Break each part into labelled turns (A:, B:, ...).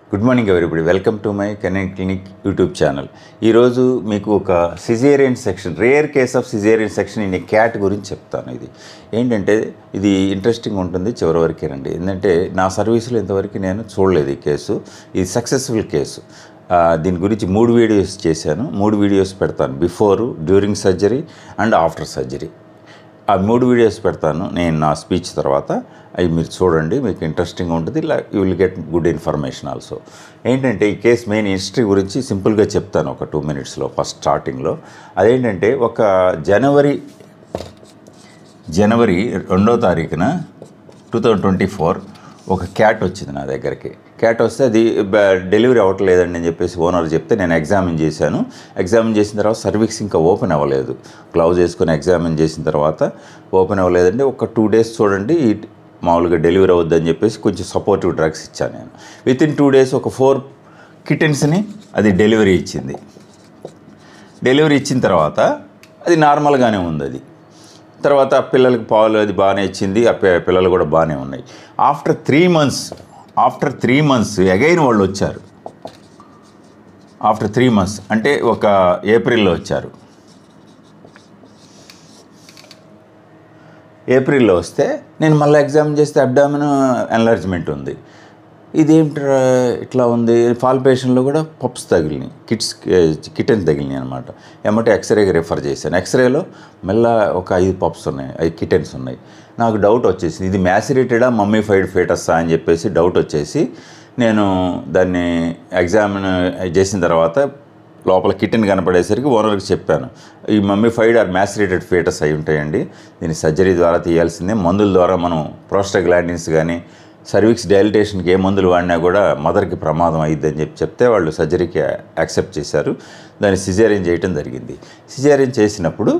A: Good morning everybody, welcome to my canine clinic YouTube channel. ఈరోజు మీకు ఒక caesarean section, rare case of caesarean section in a cat గురించి చెప్తాను. ఇది ఏంటంటే ఇది ఇంట్రెస్టింగ్ ఉంటుంది, చివరి వరకేనండి. ఏంటంటే నా సర్వీసులో ఇంతవరకు నేను చూడలేదు ఈ కేసు. ఇది సక్సెస్ఫుల్ కేసు. దీని గురించి 3 వీడియోస్ చేశాను. 3 వీడియోస్ పెడతాను, before, during surgery and after surgery. ఆ 3 వీడియోస్ పెడతాను నేను నా స్పీచ్ తర్వాత. అవి మీరు చూడండి, మీకు ఇంట్రెస్టింగ్ ఉంటుంది. You will get good information also. ఏంటంటే ఈ కేసు మెయిన్ హిస్టరీ గురించి సింపుల్గా చెప్తాను ఒక 2 మినిట్స్లో. ఫస్ట్ స్టార్టింగ్లో అదేంటంటే ఒక జనవరి 2వ తారీఖున 2024 ఒక క్యాట్ వచ్చింది నా దగ్గరికి. క్యాట్ వస్తే అది డెలివరీ అవ్వట్లేదండి అని చెప్పేసి ఓనర్ చెప్తే నేను ఎగ్జామిన్ చేశాను. ఎగ్జామిన్ చేసిన తర్వాత సర్వీక్స్ ఇంకా ఓపెన్ అవ్వలేదు. గ్లౌజ్ వేసుకొని ఎగ్జామిన్ చేసిన తర్వాత ఓపెన్ అవ్వలేదండి. ఒక 2 డేస్ చూడండి, మామూలుగా డెలివరీ అవుద్దని చెప్పేసి కొంచెం సపోర్టివ్ డ్రగ్స్ ఇచ్చాను నేను. వితిన్ 2 డేస్ ఒక 4 కిటెన్స్ని అది డెలివరీ ఇచ్చింది. డెలివరీ ఇచ్చిన తర్వాత అది నార్మల్గానే ఉంది. అది తర్వాత పిల్లలకి పాలు అది బాగానే ఇచ్చింది. ఆ పిల్లలు కూడా బాగానే ఉన్నాయి. ఆఫ్టర్ 3 మంత్స్ అగైన్ వాళ్ళు వచ్చారు. ఆఫ్టర్ 3 మంత్స్ అంటే ఒక ఏప్రిల్లో వచ్చారు. ఏప్రిల్లో వస్తే నేను మళ్ళీ ఎగ్జామిన్ చేస్తే అబ్డామిన్ ఎన్లార్జ్మెంట్ ఉంది. ఇదేంటి ఇట్లా ఉంది? పాల్పేషన్లో కూడా పప్స్ తగిలినాయి, కిటెన్స్ తగిలినాయి అనమాట. ఏమంటే ఎక్స్రేకి రిఫర్ చేశాను. ఎక్స్రేలో మళ్ళీ ఒక 5 పప్స్ ఉన్నాయి, 5 కిటెన్స్ ఉన్నాయి. నాకు డౌట్ వచ్చేసింది, ఇది మ్యాసిరేటెడా మమ్మీఫైడ్ ఫేటస్సా అని చెప్పేసి డౌట్ వచ్చేసి నేను దాన్ని ఎగ్జామిన్ చేసిన తర్వాత లోపల కిటెన్ కనపడేసరికి ఓనర్కి చెప్పాను, ఈ మమ్మీఫైడ్ ఆర్ మ్యాసిరేటెడ్ ఫేటస్ అయి ఉంటాయండి, దీన్ని సర్జరీ ద్వారా తీయాల్సిందే. మందుల ద్వారా మనం ప్రోస్టాగ్లాండిన్స్ కానీ సర్వీక్స్ డైలిటేషన్కి ఏ మందులు వాడినా కూడా మదర్కి ప్రమాదం అయ్యిద్దని చెప్తే వాళ్ళు సర్జరీకి యాక్సెప్ట్ చేశారు. దాన్ని సిజేరియన్ చేయటం జరిగింది. సిజేరియన్ చేసినప్పుడు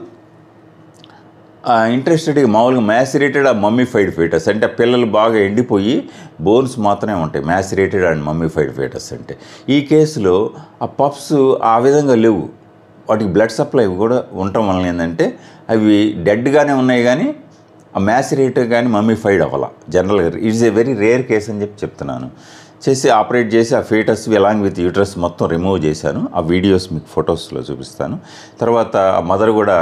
A: ఇంట్రెస్టెడ్గా మామూలుగా మ్యాసిరేటెడ్ ఆ మమ్మీఫైడ్ ఫేటస్ అంటే పిల్లలు బాగా ఎండిపోయి బోన్స్ మాత్రమే ఉంటాయి, మ్యాసిరేటెడ్ అండ్ మమ్మీఫైడ్ ఫేటస్ అంటే. ఈ కేసులో ఆ పప్స్ ఆ విధంగా లేవు. వాటికి బ్లడ్ సప్లై కూడా ఉండటం వలన ఏంటంటే అవి డెడ్గానే ఉన్నాయి, కానీ ఆ మ్యాసిరేట్ కానీ మమ్మీఫైడ్ అవ్వాల. జనరల్గా it's a very rare case అని చెప్తున్నాను. చేసి ఆపరేట్ చేసి ఆ ఫేటస్ అలాంగ్ విత్ యూట్రస్ మొత్తం రిమూవ్ చేశాను. ఆ వీడియోస్ మీకు ఫొటోస్లో చూపిస్తాను. తర్వాత ఆ మదర్ కూడా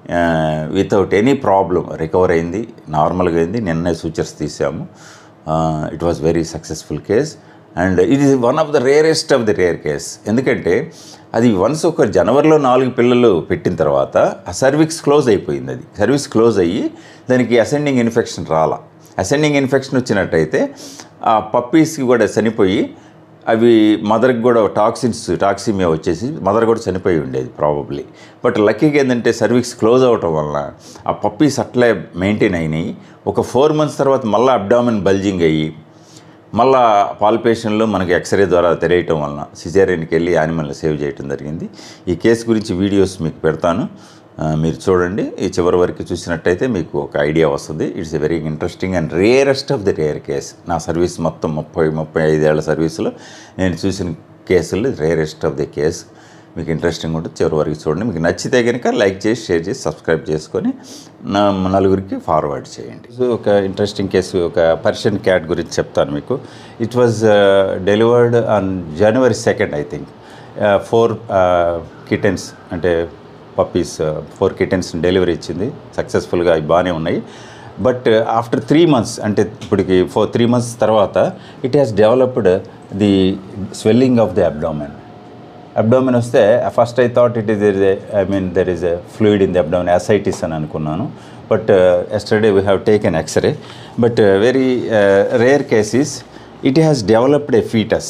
A: వితౌట్ ఎనీ ప్రాబ్లం రికవర్ అయింది, నార్మల్గా అయింది. నిన్నే సూచర్స్ తీసాము. It was very successful case and it is one of the rarest of the rare case. ఎందుకంటే అది వన్స్ ఒక జనవరిలో 4 పిల్లలు పెట్టిన తర్వాత ఆ సర్వీక్స్ క్లోజ్ అయిపోయింది. అది సర్వీక్స్ క్లోజ్ అయ్యి దానికి అసెండింగ్ ఇన్ఫెక్షన్ రాలా. అసెండింగ్ ఇన్ఫెక్షన్ వచ్చినట్టయితే ఆ పప్పీస్కి కూడా చనిపోయి అవి మదర్కి కూడా టాక్సిమియా వచ్చేసి మదర్ కూడా చనిపోయి ఉండేది ప్రాబబ్లీ. బట్ లక్కీగా ఏంటంటే సర్వీక్స్ క్లోజ్ అవ్వటం వలన ఆ పప్పీస్ అట్లే మెయింటైన్ అయినాయి. ఒక 4 మంత్స్ తర్వాత మళ్ళీ అబ్డామిన్ బల్జింగ్ అయ్యి మళ్ళా పాల్పేషన్లో మనకి ఎక్స్రే ద్వారా తెలియటం వలన సిజేరియన్కి వెళ్ళి యానిమల్ని సేవ్ చేయడం జరిగింది. ఈ కేసు గురించి వీడియోస్ మీకు పెడతాను, మీరు చూడండి. ఈ చివరి వరకు చూసినట్టయితే మీకు ఒక ఐడియా వస్తుంది. It's a very interesting and rarest of the rare case. నా సర్వీస్ మొత్తం 35 ఏళ్ల సర్వీసులో నేను చూసిన కేసులు రేరెస్ట్ ఆఫ్ ది కేస్. మీకు ఇంట్రెస్టింగ్ ఉంటుంది, చివరి వరకు చూడండి. మీకు నచ్చితే కనుక లైక్ చేసి, షేర్ చేసి, సబ్స్క్రైబ్ చేసుకొని నలుగురికి ఫార్వర్డ్ చేయండి. సో ఒక ఇంట్రెస్టింగ్ కేసు, ఒక పర్షియన్ క్యాట్ గురించి చెప్తాను మీకు. It was delivered on January 2nd I think. 4 kittens అంటే పప్పీస్ 4 కిటెన్స్ డెలివరీ ఇచ్చింది సక్సెస్ఫుల్గా. అవి బాగానే ఉన్నాయి. బట్ ఆఫ్టర్ 3 మంత్స్ అంటే ఇప్పటికి 3 మంత్స్ తర్వాత it has developed the swelling of the abdomen వస్తే first I thought there is a fluid in the abdomen, ascites అని అనుకున్నాను. But yesterday we have taken x ray. But very rare cases it has developed a foetus.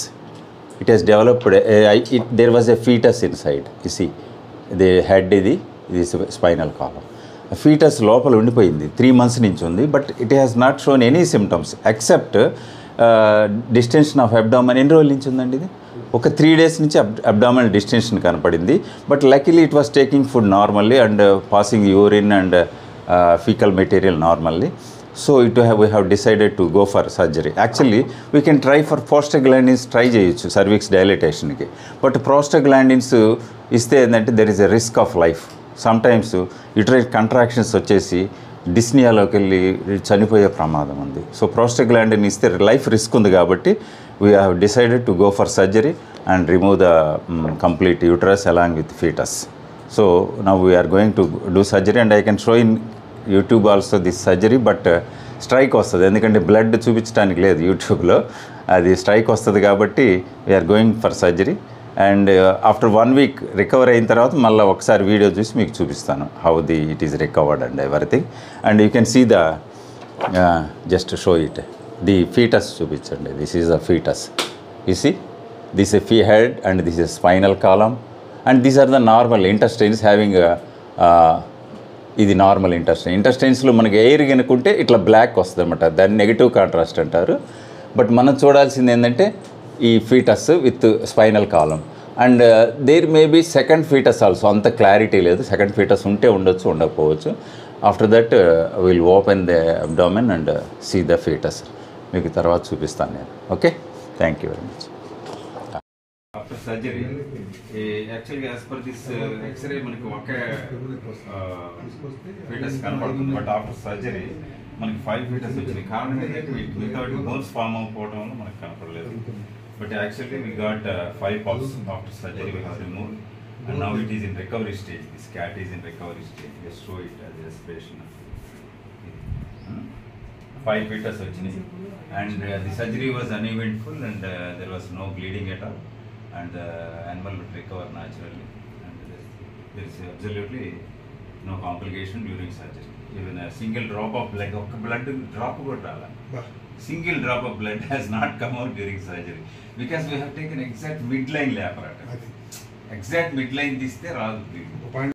A: There was a foetus inside. You see ఇది head, ఇది spinal column. Foetus లోపల ఉండిపోయింది, 3 months నుంచి ఉంది. But it has not shown any symptoms except distension of abdomen. ఎన్ని రోజుల నుంచి ఉందండి ఇది? ఒక 3 డేస్ నుంచి అబ్డామినల్ డిస్టెన్షన్ కనపడింది. But luckily it was taking food normally and passing urine and faecal material normally. So we have decided to go for surgery. Actually we can try for prostaglandins try చేయొచ్చు cervix డైలిటేషన్కి. But prostaglandins ఇస్తే ఏంటంటే there is a risk of life. Sometimes uterine contractions వచ్చేసి డిస్నియాలోకి వెళ్ళి చనిపోయే ప్రమాదం ఉంది. సో ప్రోస్టాగ్లాండిన్ ఇస్తే లైఫ్ రిస్క్ ఉంది కాబట్టి we have decided to go for surgery and remove the complete uterus along with fetus. So now we are going to do surgery, and I can show in YouTube also this surgery, but strike వస్తుంది ఎందుకంటే blood చూపించడానికి లేదు యూట్యూబ్లో, అది strike వస్తుంది కాబట్టి we are going for surgery. And after 1 week recover అయిన తర్వాత మళ్ళీ ఒకసారి వీడియో చూసి మీకు చూపిస్తాను how it is recovered and everything. And you can see the just show it the foetus చూపించండి. This is the foetus. You see this a head and this is spinal column and these are the normal intestines having ఇది normal ఇంటెస్టైన్స్లో మనకి air కనుక్కుంటే ఇట్లా black వస్తుంది అనమాట, దాన్ని negative contrast అంటారు. బట్ మనం చూడాల్సింది ఏంటంటే ఈ foetus with spinal column. And there may be second foetus also, అంత క్లారిటీ లేదు, సెకండ్ ఫీటస్ ఉంటే ఉండొచ్చు ఉండకపోవచ్చు. After that will open the abdomen and see the foetus. మీకు తర్వాత చూపిస్తాను నేను. Okay, thank you very much. After surgery యాక్చువల్గా యాజ్ పర్ దిస్ ఎక్స్రే మనకి ఒకే ఫీటస్ కనపడుతుంది, బట్ ఆఫ్టర్ సర్జరీ మనకి 5 ఫీటస్ వచ్చినాయి. కారణం ఏంటంటే వితౌట్ బోన్స్ ఫామ్ అవ్వకపోవడం వల్ల మనకు కనపడలేదు. But actually we got 5 pups after surgery we have removed and now it is in recovery stage. This cat is in recovery stage. Just show it as respiration. 5 foetus వచ్చినాయి and the surgery was uneventful and there was no bleeding at all. And the animal would recover naturally, and there is absolutely no complication during surgery. Even a single drop of blood, single drop of blood has not come out during surgery because we have taken exact midline apparatus. Exact midline this there.